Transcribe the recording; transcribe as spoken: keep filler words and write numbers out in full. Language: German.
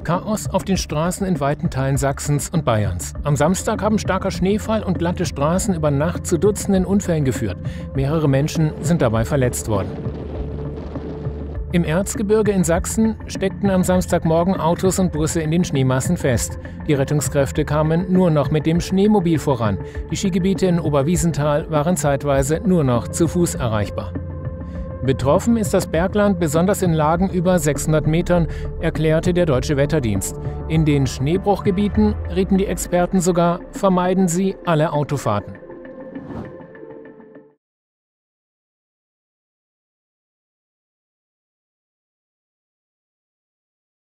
Chaos auf den Straßen in weiten Teilen Sachsens und Bayerns. Am Samstag haben starker Schneefall und glatte Straßen über Nacht zu Dutzenden Unfällen geführt. Mehrere Menschen sind dabei verletzt worden. Im Erzgebirge in Sachsen steckten am Samstagmorgen Autos und Busse in den Schneemassen fest. Die Rettungskräfte kamen nur noch mit dem Schneemobil voran. Die Skigebiete in Oberwiesenthal waren zeitweise nur noch zu Fuß erreichbar. Betroffen ist das Bergland besonders in Lagen über sechshundert Metern, erklärte der Deutsche Wetterdienst. In den Schneebruchgebieten rieten die Experten sogar, vermeiden Sie alle Autofahrten.